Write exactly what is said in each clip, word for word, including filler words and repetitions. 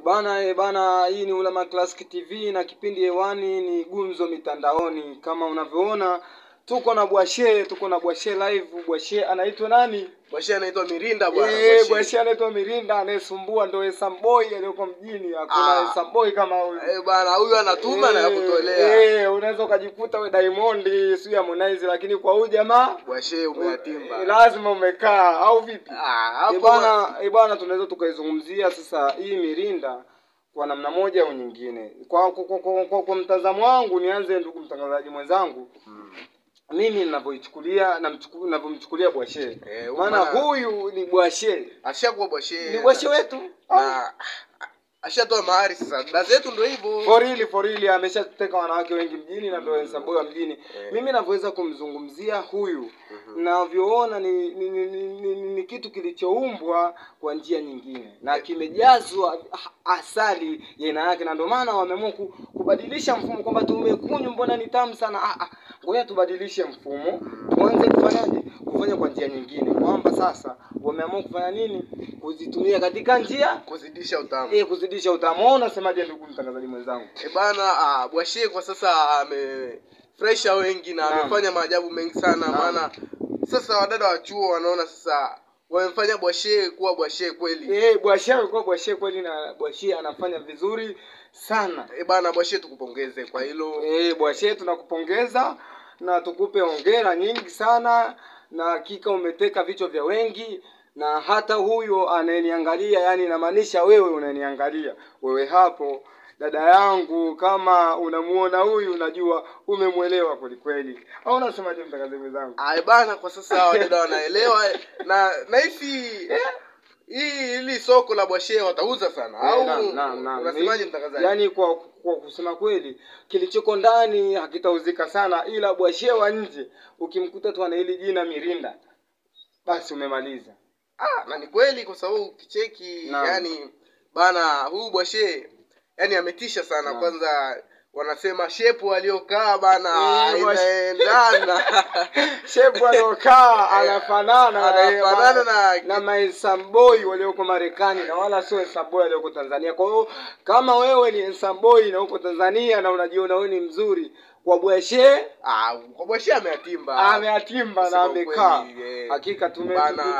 Bana e bana, hii ni Ulama Classic T V na kipindi hewani ni Gumzo Mitandaoni. Kama unavyoona tuko na Bwashe, tuko na Bwashe live. Bwashe anaitwa nani? Bwashe anaitwa Mirinda bwana. Eh, Bwashe anaitwa Mirinda, anayesumbua ndio Samboy aliyoko mjini. Hakuna Samboy kama huyu. Eh bwana, huyu anatuma na yakutolea. Eh, unaweza ukajikuta we Diamond, si Harmonize, lakini kwa huyu jamaa Bwashe umeatimba. E, lazima umekaa au vipi? Ah, hapo bwana, e bwana tunaweza tukaizungumzia sasa hii Mirinda kwa namna moja au nyingine. Kwa kwa, kwa, kwa, kwa, kwa mtazamo wangu, nianze ndugu mtangazaji mwenzangu. Hmm. Mimi ninavyoichukulia na ninavyomchukulia Bwashe. E, maana huyu ni Bwashe. Ashakuwa Bwashe. Ni Bwashe wetu. Na ashatoa mahari sasa. Dada zetu ndio hivyo. For real, for real ameshateka wanawake wengi mjini na ndio Samboy wa mjini. Yeah. Mimi ninavyoweza kumzungumzia huyu, mm-hmm. ninavyoona ni ni, ni, ni, ni ni kitu kilichoumbwa kwa njia nyingine na kimejazwa asali ya aina yake, na ndio maana wameamua kubadilisha mfumo kwamba tumekunywa mbona ni tamu sana. Ah ah, ngoja tubadilishe mfumo, tuanze kufanyaje kufanya kwa njia nyingine, kwamba sasa wameamua kufanya nini, kuzitumia katika njia kuzidisha utamu. Eh, kuzidisha utamu. Unasemaje ndugu mtangazaji mwenzangu? Eh bana, ah, Bwashe kwa sasa ame fresha wengi na amefanya maajabu mengi sana. Maana sasa wadada wa chuo wanaona sasa wamemfanya Bwashe kuwa Bwashe kweli. Eh, Bwashe kuwa Bwashe kweli, na Bwashe anafanya vizuri sana. Eh bana, Bwashe tukupongeze kwa hilo. Eh, Bwashe tunakupongeza na tukupe hongera nyingi sana, na hakika umeteka vichwa vya wengi. Na hata huyo anayeniangalia, yani inamaanisha wewe unaniangalia, wewe hapo dada yangu, kama unamuona huyu unajua umemuelewa kweli kweli. Au unasemaje mtangazaji mwenzangu? Ah bana, kwa sasa wadada wanaelewa na nahisi hii ili soko la Bwashe watauza sana. Au unasemaje mtangazaji? Yaani kwa kwa kusema kweli kilichoko ndani hakitauzika sana, ila Bwashe wa nje ukimkuta tu ana hili jina Mirinda, basi umemaliza. Ah, na ni kweli kwa sababu kicheki yani bana huyu Bwashe yani ametisha sana. Kwanza wanasema shepu aliyokaa bana inaendana. Shepu aliyokaa anafanana anafanana na na my Samboy walioko Marekani, na wala sio Samboy walioko Tanzania. Kwa hiyo kama wewe ni Samboy na uko Tanzania na unajiona wewe ni mzuri, kwa Bwashe ah kwa Bwashe ameatimba. Ameatimba na amekaa. Hakika tume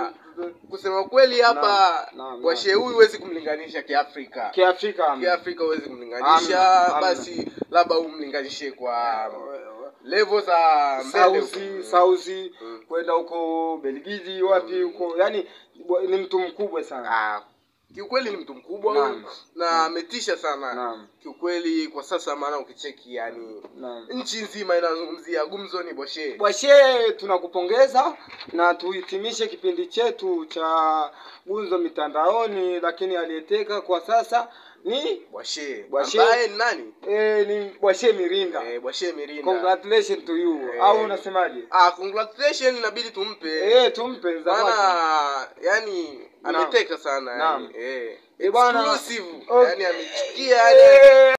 kusema kweli hapa Bwashe huyu huwezi kumlinganisha kiafrika. Kiafrika. Kiafrika huwezi kumlinganisha. Basi labda umlinganishe kwa level za Sauzi, Sauzi kwenda huko Belgiji wapi huko. Yaani ni mtu mkubwa sana. Ah, kiukweli ni mtu mkubwa huyu na ametisha sana. Naam. Kiukweli kwa sasa maana ukicheki yani nchi nzima inazungumzia Gumzo ni Bwashe. Bwashe tunakupongeza na tuhitimishe kipindi chetu cha Gumzo Mitandaoni, lakini aliyeteka kwa sasa ni Bwashe. Bwashe ambaye ni nani? Eh, ni Bwashe Mirinda. Eh, Bwashe Mirinda. Congratulations to you. Eh, au unasemaje? Ah, congratulations inabidi tumpe. Eh, tumpe zawadi. Maana yani ameteka sana yani. Naam. Eh. Eh bwana, exclusive. Yani amechukia yani.